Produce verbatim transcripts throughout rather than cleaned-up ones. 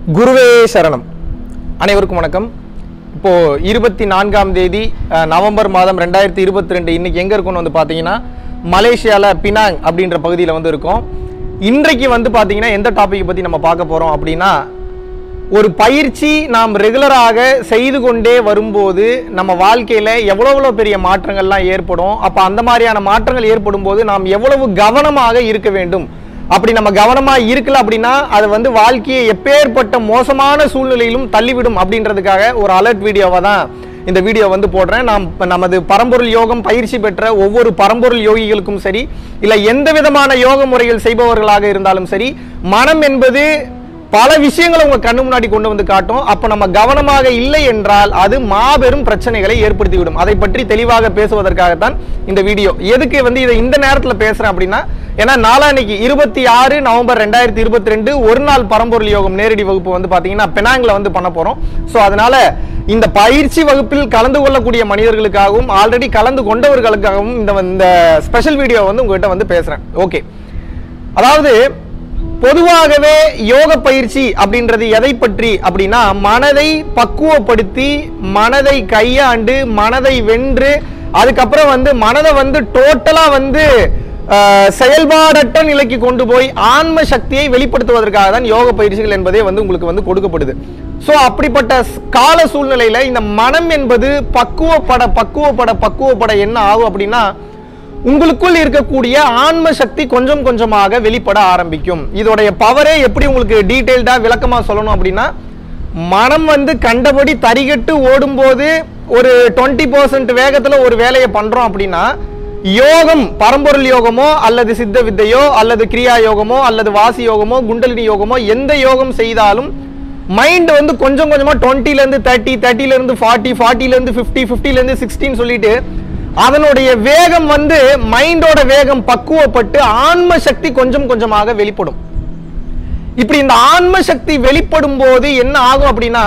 குருவே சரணம். அனைவருக்கும் வணக்கம். இப்போ இருபத்தி நான்காம் தேதி நவம்பர் மாதம் ரெண்டாயிரத்தி இருபத்தி ரெண்டு இன்னைக்கு எங்க இருக்கும்னு வந்து பாத்தீங்கன்னா மலேசியால பினாங் அப்படின்ற பகுதியில் வந்து இருக்கோம். இன்றைக்கு வந்து பாத்தீங்கன்னா எந்த டாபிக் பத்தி நம்ம பார்க்க போறோம் அப்படின்னா, ஒரு பயிற்சி நாம் ரெகுலராக செய்து கொண்டே வரும்போது நம்ம வாழ்க்கையில எவ்வளவு பெரிய மாற்றங்கள்லாம் ஏற்படும். அப்ப அந்த மாதிரியான மாற்றங்கள் ஏற்படும் போது நாம் எவ்வளவு கவனமாக இருக்க வேண்டும். அப்படி நம்ம கவனமா இருக்கல அப்படின்னா அது வந்து வாழ்க்கையை எப்பேற்பட்ட மோசமான சூழ்நிலையிலும் தள்ளிவிடும் அப்படின்றதுக்காக ஒரு அலர்ட் வீடியோவா தான் இந்த வீடியோ வந்து போடுறேன். நாம் நமது பரம்பொருள் யோகம் பயிற்சி பெற்ற ஒவ்வொரு பரம்பொருள் யோகிகளுக்கும் சரி, இல்லை எந்த விதமான யோக முறைகள் செய்பவர்களாக இருந்தாலும் சரி, மனம் என்பது பல விஷயங்களை உங்க கண்ணு முன்னாடி கொண்டு வந்து காட்டும். அப்ப நம்ம கவனமாக இல்லை என்றால் அது மாபெரும் பிரச்சனைகளை ஏற்படுத்திவிடும். அதை பற்றி தெளிவாக பேசுவதற்காகத்தான் இந்த வீடியோ. எதுக்கு வந்து இதை இந்த நேரத்தில் பேசுறேன் அப்படின்னா, ஏன்னா நாளான்னைக்கு இருபத்தி ஆறு நவம்பர் ரெண்டாயிரத்தி இருபத்தி ரெண்டு ஒரு நாள் பரம்பொருள் யோகம் நேரடி வகுப்பு வந்து பாத்தீங்கன்னா பெனாங்ல வந்து பண்ண போறோம். ஸோ அதனால இந்த பயிற்சி வகுப்பில் கலந்து கொள்ளக்கூடிய மனிதர்களுக்காகவும் ஆல்ரெடி கலந்து கொண்டவர்களுக்காகவும் இந்த இந்த ஸ்பெஷல் வீடியோ வந்து உங்ககிட்ட வந்து பேசுறேன். ஓகே, அதாவது பொதுவாகவே யோக பயிற்சி அப்படின்றது எதை பற்றி அப்படின்னா, மனதை பக்குவப்படுத்தி மனதை கையாண்டு மனதை வென்று அதுக்கப்புறம் வந்து மனதை வந்து டோட்டலா வந்து செயல்பாடற்ற நிலைக்கு கொண்டு போய் ஆன்ம சக்தியை வெளிப்படுத்துவதற்காக தான் யோக பயிற்சிகள் என்பதே வந்து உங்களுக்கு வந்து கொடுக்கப்படுது. சோ அப்படிப்பட்ட கால சூழ்நிலையில இந்த மனம் என்பது பக்குவப்பட பக்குவப்பட பக்குவப்பட என்ன ஆகும் அப்படின்னா, உங்களுக்குள் இருக்கக்கூடிய ஆன்ம சக்தி கொஞ்சம் கொஞ்சமாக வெளிப்பட ஆரம்பிக்கும். இதோடைய பவரே எப்படி உங்களுக்கு டீடைல்டா விளக்கமா சொல்லணும் அப்படின்னா, மனம் வந்து கண்டபடி தரிகட்டு ஓடும் போது ஒரு டுவெண்ட்டி பர்சன்ட் வேகத்துல ஒரு வேலையை பண்றோம் அப்படின்னா, யோகம் பரம்பொருள் யோகமோ அல்லது சித்த வித்தையோ அல்லது கிரியா யோகமோ அல்லது வாசி யோகமோ குண்டலினி யோகமோ எந்த யோகம் செய்தாலும் மைண்ட் வந்து கொஞ்சம் கொஞ்சமா டுவெண்ட்டில இருந்து தேர்ட்டி தேர்ட்டில இருந்து ஃபார்ட்டி ஃபார்ட்டில இருந்து பிப்டி பிப்டில இருந்து சிக்ஸ்டின்னு சொல்லிட்டு அதனுடைய வேகம் வந்து மைண்டோட வேகம் பக்குவப்பட்டு ஆன்ம சக்தி கொஞ்சம் கொஞ்சமாக வெளிப்படும். இப்படி இந்த ஆன்ம சக்தி வெளிப்படும் போது என்ன ஆகும் அப்படின்னா,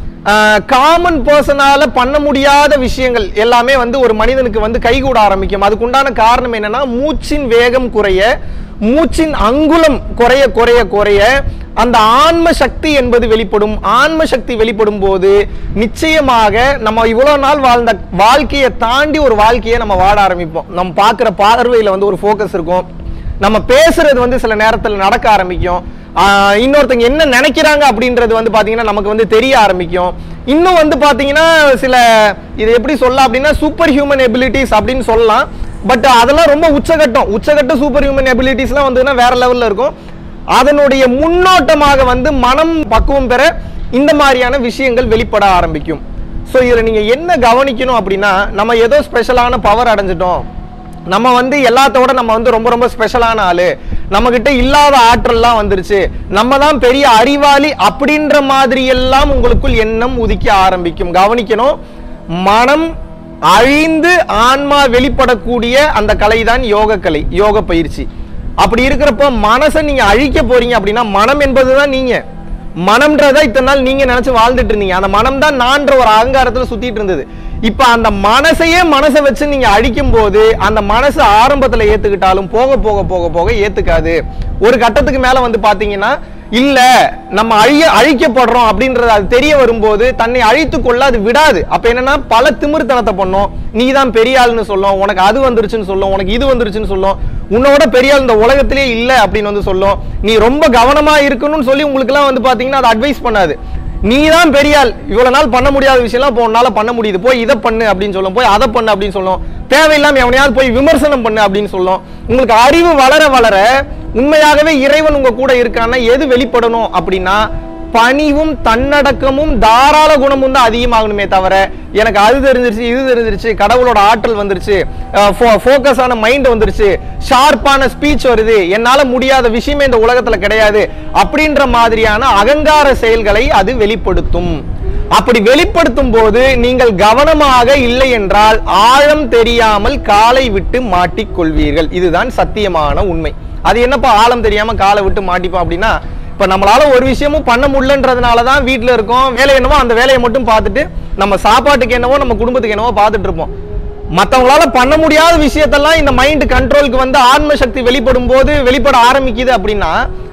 காமன் பர்சனால பண்ண முடியாத விஷயங்கள் எல்லாமே வந்து ஒரு மனிதனுக்கு வந்து கைகூட ஆரம்பிக்கும். அதுக்குண்டான காரணம் என்னன்னா, மூச்சின் வேகம் குறைய, மூச்சின் அங்குலம் குறைய குறைய குறைய அந்த ஆன்ம சக்தி என்பது வெளிப்படும். ஆன்ம சக்தி வெளிப்படும் போது நிச்சயமாக நம்ம இவ்வளவு நாள் வாழ்ந்த வாழ்க்கையை தாண்டி ஒரு வாழ்க்கையை நம்ம வாழ ஆரம்பிப்போம். நம்ம பார்க்கிற பார்வையில வந்து ஒரு ஃபோக்கஸ் இருக்கும். நம்ம பேசுறது வந்து சில நேரத்தில் நடக்க ஆரம்பிக்கும். இன்னொருத்தங்க என்ன நினைக்கிறாங்க அப்படின்றது வந்து பாத்தீங்கன்னா நமக்கு வந்து தெரிய ஆரம்பிக்கும். இன்னும் வந்து பாத்தீங்கன்னா சில இது எப்படி சொல்லலாம் அப்படின்னா சூப்பர் ஹியூமன் எபிலிட்டிஸ் அப்படின்னு சொல்லலாம். பட் அதெல்லாம் ரொம்ப உச்சகட்டம் உச்சகட்ட சூப்பர் ஹியூமன் எபிலிட்டிஸ்லாம் வந்து வேற லெவல்ல இருக்கும். அதனுடைய முன்னோட்டமாக வந்து மனம் பக்குவம் பெற இந்த மாதிரியான விஷயங்கள் வெளிப்பட ஆரம்பிக்கும். ஸோ இதில் நீங்க என்ன கவனிக்கணும் அப்படின்னா, நம்ம ஏதோ ஸ்பெஷலான பவர் அடைஞ்சிட்டோம், நம்ம வந்து எல்லாத்தோட நம்ம வந்து ரொம்ப ரொம்ப ஸ்பெஷலான ஆளு, நம்ம கிட்ட இல்லாத ஆற்றல்லாம் வந்துருச்சு, நம்ம தான் பெரிய அறிவாளி அப்படின்ற மாதிரி எல்லாம் உங்களுக்குள் எண்ணம் உதிக்க ஆரம்பிக்கும். கவனிக்கணும், மனம் அழிந்து ஆன்மா வெளிப்படக்கூடிய அந்த கலை தான் யோக கலை, யோக பயிற்சி. அப்படி இருக்கிறப்ப மனசை நீங்க அழிக்க போறீங்க அப்படின்னா, மனம் என்பதுதான் நீங்க, மனம்ன்றத இத்தனை நாள் நீங்க நினைச்சு வாழ்ந்துட்டு இருந்தீங்க. அந்த மனம் தான் நான்ற ஒரு அகங்காரத்துல சுத்திட்டு இருந்தது. இப்ப அந்த மனசையே மனசை வச்சு நீங்க அழிக்கும் போது அந்த மனசு ஆரம்பத்துல ஏத்துக்கிட்டாலும் போக போக போக போக ஏத்துக்காது. ஒரு கட்டத்துக்கு மேல வந்து பாத்தீங்கன்னா, இல்ல நம்ம அழிய அழிக்கப்படுறோம் அப்படின்றது அது தெரிய வரும்போது தன்னை அழித்து கொள்ள அது விடாது. அப்ப என்னன்னா, பல திமிர்த்தனத்தை பண்ணும். நீ தான் பெரிய ஆள்னு சொல்லும், உனக்கு அது வந்துருச்சுன்னு சொல்லும், உனக்கு இது வந்துருச்சுன்னு சொல்லும், உன்னோட பெரிய ஆள் இந்த உலகத்திலே இல்லை அப்படின்னு வந்து சொல்லும். நீ ரொம்ப கவனமா இருக்கணும்னு சொல்லி உங்களுக்கு எல்லாம் வந்து பாத்தீங்கன்னா அது அட்வைஸ் பண்ணாது. நீ தான் பெரிய ஆள், இவ்வளவு நாள் பண்ண முடியாத விஷயம்லாம் இப்போ உன்னால பண்ண முடியுது, போய் இதை பண்ணு அப்படின்னு சொல்லும், போய் அதை பண்ணு அப்படின்னு சொல்லும், தேவையில்லாம எவனையாவது போய் விமர்சனம் பண்ணு அப்படின்னு சொல்லும். உங்களுக்கு அறிவு வளர வளர உண்மையாகவே இறைவன் உங்க கூட இருக்கான்னா எது வெளிப்படணும் அப்படின்னா, பணிவும் தன்னடக்கமும் தாராள குணமும் தான் அதிகமாகணுமே தவிர, எனக்கு அது தெரிஞ்சிருச்சு இது தெரிஞ்சிருச்சு, கடவுளோட ஆற்றல் வந்துருச்சு, ஃபோக்கஸான மைண்ட் வந்துருச்சு, ஷார்ப்பான ஸ்பீச் வருது, என்னால முடியாத விஷயமே இந்த உலகத்துல கிடையாது அப்படின்ற மாதிரியான அகங்கார செயல்களை அது வெளிப்படுத்தும். அப்படி வெளிப்படுத்தும் போது நீங்கள் கவனமாக இல்லை என்றால் ஆழம் தெரியாமல் காலை விட்டு மாட்டிக்கொள்வீர்கள். இதுதான் சத்தியமான உண்மை. அது என்னப்பா ஆழம் தெரியாம காலை விட்டு மாட்டிப்போம் அப்படின்னா, இப்ப நம்மளால ஒரு விஷயமும் பண்ண முடியலன்றதுனாலதான் வீட்டுல இருக்கோம், வேலை என்னவோ அந்த வேலையை மட்டும் பார்த்துட்டு நம்ம சாப்பாட்டுக்கு என்னவோ நம்ம குடும்பத்துக்கு என்னவோ பார்த்துட்டு இருப்போம். மற்றவங்களால பண்ண முடியாத விஷயத்தெல்லாம் இந்த மைண்ட் கண்ட்ரோலுக்கு வந்து ஆன்ம சக்தி வெளிப்படும் போது வெளிப்பட ஆரம்பிக்குது அப்படின்னா,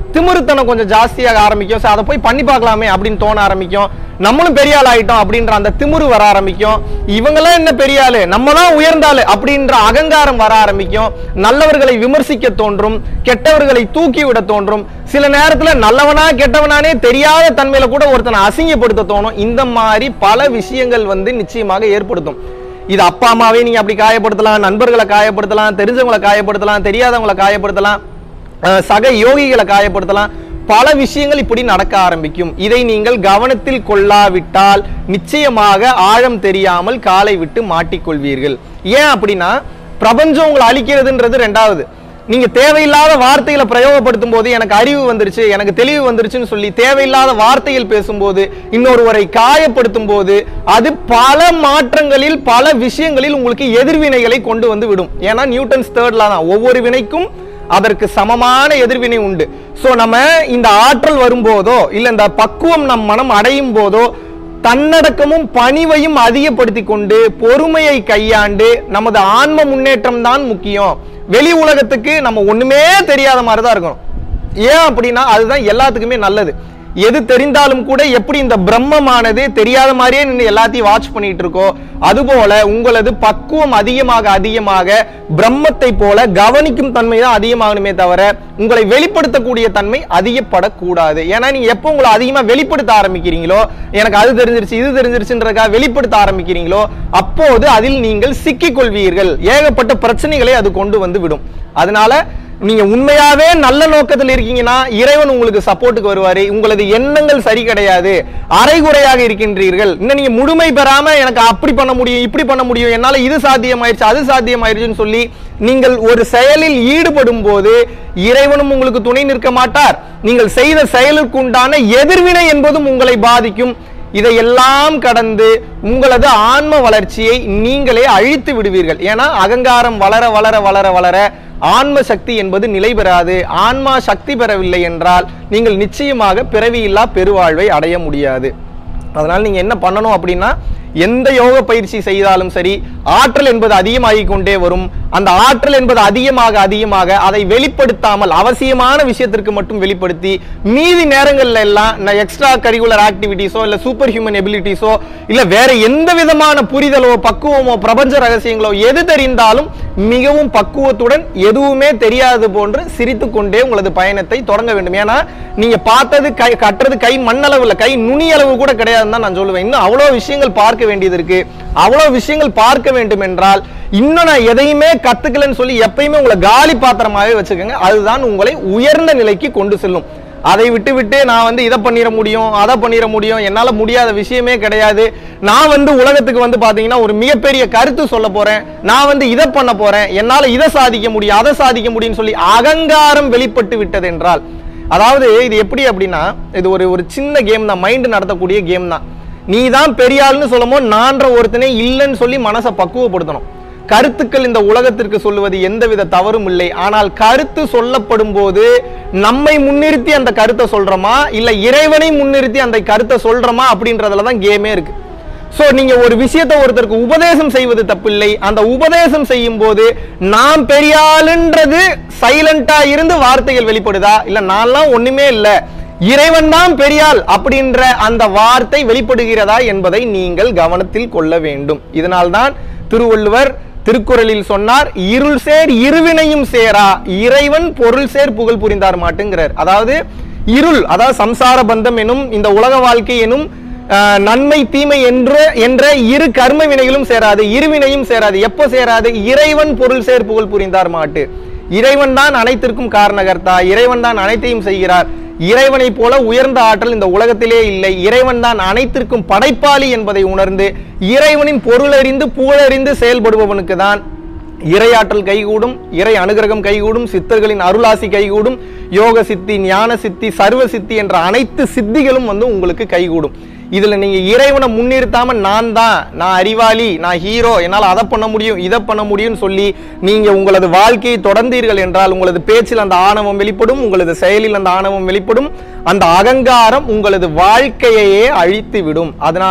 திமிருத்தனம் கொஞ்சம் ஜாஸ்தியாக ஆரம்பிக்கும். அதை போய் பண்ணி பார்க்கலாமே அப்படின்னு தோண ஆரம்பிக்கும். நம்மளும் பெரிய ஆள் ஆயிட்டோம் அப்படின்ற அந்த திமிரு வர ஆரம்பிக்கும். இவங்கெல்லாம் என்ன பெரிய ஆளு, நம்ம தான் உயர்ந்தாளு அப்படின்ற அகங்காரம் வர ஆரம்பிக்கும். நல்லவர்களை விமர்சிக்க தோன்றும், கெட்டவர்களை தூக்கி விட தோன்றும். சில நேரத்துல நல்லவனா கெட்டவனானே தெரியாத தன்மையில கூட ஒருத்தனை அசிங்கப்படுத்த தோணும். இந்த மாதிரி பல விஷயங்கள் வந்து நிச்சயமாக ஏற்படுத்தும். இது அப்பா அம்மாவே நீங்க அப்படி காயப்படுத்தலாம், நண்பர்களை காயப்படுத்தலாம், தெரிஞ்சவங்களை காயப்படுத்தலாம், தெரியாதவங்களை காயப்படுத்தலாம், சக யோகிகளை காயப்படுத்தலாம். பல விஷயங்கள் இப்படி நடக்க ஆரம்பிக்கும். இதை நீங்கள் கவனத்தில் கொள்ளாவிட்டால் நிச்சயமாக ஆழம் தெரியாமல் காலை விட்டு மாட்டிக்கொள்வீர்கள். ஏன் அப்படின்னா, பிரபஞ்சம் உங்களை அழிக்கிறதுன்றது ரெண்டாவது. நீங்க தேவையில்லாத வார்த்தைகளை பிரயோகப்படுத்தும் போது எனக்கு அறிவு வந்துருச்சு, எனக்கு தெளிவு வந்துருச்சுன்னு சொல்லி தேவையில்லாத வார்த்தைகள் பேசும்போது, இன்னொருவரை காயப்படுத்தும் போது, அது பல மாற்றங்களில் பல விஷயங்களில் உங்களுக்கு எதிர்வினைகளை கொண்டு வந்து விடும். ஏன்னா நியூட்டன்ஸ் தேர்ட் லா தான், ஒவ்வொரு வினைக்கும் அதற்கு சமமான எதிர்வினை உண்டு. சோ நம்ம இந்த ஆற்றல் வரும்போதோ இல்ல இந்த பக்குவம் நம் மனம் அடையும் போதோ தன்னடக்கமும் பணிவையும் அதிகப்படுத்தி கொண்டு பொறுமையை கையாண்டு நமது ஆன்ம முன்னேற்றம் தான் முக்கியம். வெளி உலகத்துக்கு நம்ம ஒண்ணுமே தெரியாத மாதிரி தான் இருக்கணும். ஏன் அப்படின்னா அதுதான் எல்லாத்துக்குமே நல்லது. எது தெரிந்தாலும் கூட எப்படி இந்த பிரம்மமானது தெரியாத மாதிரியே நின்று எல்லாத்தையும் வாட்ச் பண்ணிட்டு இருக்கோ, அதுபோல உங்களது பக்குவம் அதிகமாக அதிகமாக பிரம்மத்தை போல கவனிக்கும் தன்மை தான் அதிகமாகணுமே தவிர உங்களை வெளிப்படுத்தக்கூடிய தன்மை அதிகப்படக்கூடாது. ஏன்னா நீங்க எப்போ உங்களை அதிகமா வெளிப்படுத்த ஆரம்பிக்கிறீங்களோ, எனக்கு அது தெரிஞ்சிருச்சு இது தெரிஞ்சிருச்சுன்றதுக்காக வெளிப்படுத்த ஆரம்பிக்கிறீங்களோ, அப்போது அதில் நீங்கள் சிக்கிக் கொள்வீர்கள். ஏகப்பட்ட பிரச்சனைகளை அது கொண்டு வந்து விடும். அதனால நீங்க உண்மையாவே நல்ல நோக்கத்தில் இருக்கீங்கன்னா இறைவன் உங்களுக்கு சப்போர்ட்டுக்கு வருவாரு. உங்களது எண்ணங்கள் சரி கிடையாது, அரைகுறையாக இருக்கின்றீர்கள், இன்னும் நீங்க முழுமை பெறாம எனக்கு அப்படி பண்ண முடியும் இப்படி பண்ண முடியும், என்னால இது சாத்தியமாயிருச்சு அது சாத்தியமாயிருச்சுன்னு சொல்லி நீங்கள் ஒரு செயலில் ஈடுபடும் போது இறைவனும் உங்களுக்கு துணை நிற்க மாட்டார். நீங்கள் செய்த செயலுக்கு உண்டான எதிர்வினை என்பதும் உங்களை பாதிக்கும். இதையெல்லாம் கடந்து உங்களது ஆன்ம வளர்ச்சியை நீங்களே அழித்து விடுவீர்கள். ஏன்னா அகங்காரம் வளர வளர வளர வளர ஆன்ம சக்தி என்பது நிலை பெறாது. ஆன்மா சக்தி பெறவில்லை என்றால் நீங்கள் நிச்சயமாக பிறவியில்லா பெருவாழ்வை அடைய முடியாது. அதனால நீங்க என்ன பண்ணணும் அப்படின்னா, எந்த யோக பயிற்சி செய்தாலும் சரி ஆற்றல் என்பது அதிகமாகிக் கொண்டே வரும். அந்த ஆற்றல் என்பது அதிகமாக அதிகமாக அதை வெளிப்படுத்தாமல் அவசியமான விஷயத்திற்கு மட்டும் வெளிப்படுத்தி மீதி நேரங்கள்ல எல்லாம் எக்ஸ்ட்ரா கரிக்குலர் ஆக்டிவிட்டிஸோ இல்ல சூப்பர் ஹியூமன் எபிலிட்டிஸோ இல்ல வேற எந்த விதமான புரிதலோ பக்குவமோ பிரபஞ்ச ரகசியங்களோ எது தெரிந்தாலும் மிகவும் பக்குவத்துடன் எதுவுமே தெரியாது போன்று சிரித்து கொண்டே உங்களது பயணத்தை தொடங்க வேண்டும். ஏன்னா நீங்க பார்த்தது கை கட்டுறது கை மண்ணளவுல கை நுனி அளவு கூட கிடையாதுன்னு தான் நான் சொல்லுவேன். இன்னும் அவ்வளவு விஷயங்கள் பார்க்க வேண்டியது இருக்கு. அவ்வளவு விஷயங்கள் பார்க்க வேண்டும் என்றால் இன்னும் நான் எதையுமே கத்துக்கலன்னு சொல்லி எப்பயுமே உங்களை காலி பாத்திரமாவே வச்சுக்கோங்க. அதுதான் உங்களை உயர்ந்த நிலைக்கு கொண்டு செல்லும். அதை விட்டு விட்டு நான் வந்து இதை பண்ணிட முடியும் அதை பண்ணிட முடியும், என்னால முடியாத விஷயமே கிடையாது, நான் வந்து உலகத்துக்கு வந்து பாத்தீங்கன்னா ஒரு மிகப்பெரிய கருத்து சொல்ல போறேன், நான் வந்து இதை பண்ண போறேன், என்னால இதை சாதிக்க முடியும் அதை சாதிக்க முடியும்னு சொல்லி அகங்காரம் வெளிப்பட்டு விட்டது என்றால், அதாவது இது எப்படி அப்படின்னா இது ஒரு ஒரு சின்ன கேம் தான், மைண்ட் நடத்தக்கூடிய கேம் தான். நீ தான் பெரிய ஆளுன்னு சொல்லும் போது நான்ற ஒருத்தனே இல்லைன்னு சொல்லி மனசை பக்குவப்படுத்தணும். கருத்துக்கள் இந்த உலகத்திற்கு சொல்லுவது எந்தவித தவறும் இல்லை. ஆனால் கருத்து சொல்லப்படும் போது நம்மை முன்னிறுத்தி அந்த கருத்தை சொல்றோமா இல்ல இறைவனை முன்னிறுத்தி அந்த கருத்தை சொல்றோமா அப்படின்றதுலதான் கேமே இருக்கு. சோ நீங்க ஒரு விஷயத்தை ஒருத்தருக்கு உபதேசம் செய்வது தப்பில்லை. அந்த உபதேசம் செய்யும் போது நாம் பெரிய ஆளுன்றது சைலண்டா இருந்து வார்த்தைகள் வெளிப்படுதா இல்ல நான்லாம் ஒண்ணுமே இல்ல இறைவன் தான் பெரியாள் அப்படின்ற அந்த வார்த்தை வெளிப்படுகிறதா என்பதை நீங்கள் கவனத்தில் கொள்ள வேண்டும். இதனால்தான் திருவள்ளுவர் திருக்குறளில் சொன்னார், இருள் சேர் இருவினையும் சேரா இறைவன் பொருள் சேர் புகழ் புரிந்தார் மாட்டுங்கிறார். அதாவது இருள் அதாவது சம்சார பந்தம் எனும் இந்த உலக வாழ்க்கை எனும் நன்மை தீமை என்று என்ற இரு கர்ம வினைகளும் சேராது, இருவினையும் சேராது. எப்போ சேராது? இறைவன் பொருள் சேர் புகழ் புரிந்தார் மாட்டு. இறைவன் தான் அனைத்திற்கும் காரணகர்த்தா, இறைவன் தான் அனைத்தையும் செய்கிறார். இறைவனை போல உயர்ந்த ஆற்றல் இந்த உலகத்திலே இல்லை. இறைவன் தான் அனைத்திற்கும் படைப்பாளி என்பதை உணர்ந்து இறைவனின் பொருளறிந்து புகழறிந்து செயல்படுபவனுக்கு தான் இறையாற்றல் கைகூடும், இறை அனுகிரகம் கைகூடும், சித்தர்களின் அருளாசி கைகூடும், யோக சித்தி ஞான சித்தி சர்வ சித்தி என்ற அனைத்து சித்திகளும் வந்து உங்களுக்கு கைகூடும். இதுல நீங்க இறைவனை முன்னிறுத்தாம நான் தான் நான் அறிவாளி நான் ஹீரோ என்னால் அதை பண்ண முடியும் இதை பண்ண முடியும்னு சொல்லி நீங்க உங்களது வாழ்க்கையை தொடர்ந்தீர்கள் என்றால் உங்களது பேச்சில் அந்த ஆணவம் வெளிப்படும், உங்களது செயலில் அந்த ஆணவம் வெளிப்படும், அந்த அகங்காரம் உங்களது வாழ்க்கையையே அழித்து விடும். அதனால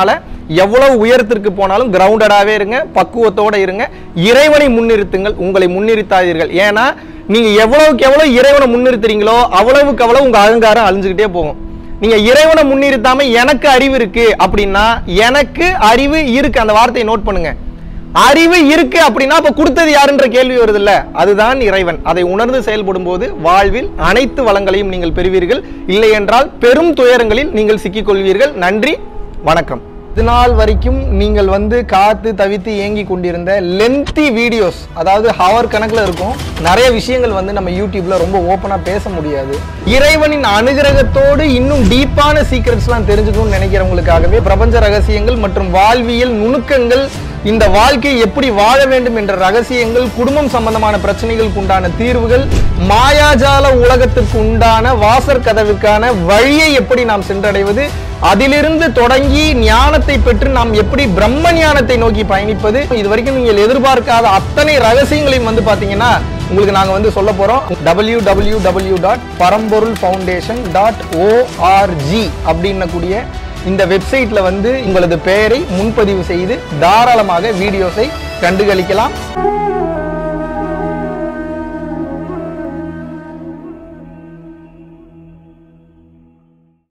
எவ்வளவு உயரத்திற்கு போனாலும் கிரவுண்டடாவே இருங்க, பக்குவத்தோட இருங்க, இறைவனை முன்னிறுத்துங்கள், உங்களை முன்னிறுத்தாதீர்கள். ஏன்னா நீங்க எவ்வளவுக்கு எவ்வளவு இறைவனை முன்னிறுத்துறீங்களோ அவ்வளவுக்கு அவ்வளவு உங்க அகங்காரம் அழிஞ்சுக்கிட்டே போகும். நீங்க இறைவனை முன்னிறுத்தாம எனக்கு அறிவு இருக்கு அப்படின்னா, எனக்கு அறிவு இருக்கு, அந்த வார்த்தையை நோட் பண்ணுங்க. அறிவு இருக்கு அப்படின்னா அப்ப கொடுத்தது யாருன்ற கேள்வி வருது இல்ல, அதுதான் இறைவன். அதை உணர்ந்து செயல்படும் போது வாழ்வில் அனைத்து வளங்களையும் நீங்கள் பெறுவீர்கள். இல்லை என்றால் பெரும் துயரங்களில் நீங்கள் சிக்கிக் கொள்வீர்கள். நன்றி, வணக்கம். இது நாள் வரைக்கும் நீங்கள் வந்து காத்து தவித்து ஏங்கி கொண்டிருந்த லென்த்தி வீடியோஸ், அதாவது ஹவர் கணக்கில் இருக்கும், நிறைய விஷயங்கள் வந்து நம்ம யூடியூப்ல ரொம்ப ஓப்பனா பேச முடியாது. இறைவனின் அனுகிரகத்தோடு இன்னும் டீப்பான சீக்ரெட்ஸ்லாம் தெரிஞ்சுக்கணும்னு நினைக்கிறவங்களுக்காகவே பிரபஞ்ச ரகசியங்கள் மற்றும் வாழ்வியல் நுணுக்கங்கள், இந்த வாழ்க்கையை எப்படி வாழ வேண்டும் என்ற ரகசியங்கள், குடும்பம் சம்பந்தமான பிரச்சனைகளுக்கு உண்டான தீர்வுகள், மாயாஜால உலகத்திற்கு உண்டான வாசற் கதவுக்கான வழியை எப்படி நாம் சென்றடைவது, அதிலிருந்து தொடங்கி ஞானத்தை பெற்று நாம் எப்படி பிரம்ம ஞானத்தை நோக்கி பயணிப்பது, இது வரைக்கும் நீங்கள் எதிர்பார்க்காத அத்தனை ரகசியங்களையும் வந்து பாத்தீங்கன்னா உங்களுக்கு நாங்க வந்து சொல்ல போறோம். W W W dot Paramporul foundation dot O R G அப்படின்ன கூடிய இந்த வெப்சைட்ல வந்து உங்களது பெயரை முன்பதிவு செய்து தாராளமாக வீடியோஸை கண்டுகளிக்கலாம்.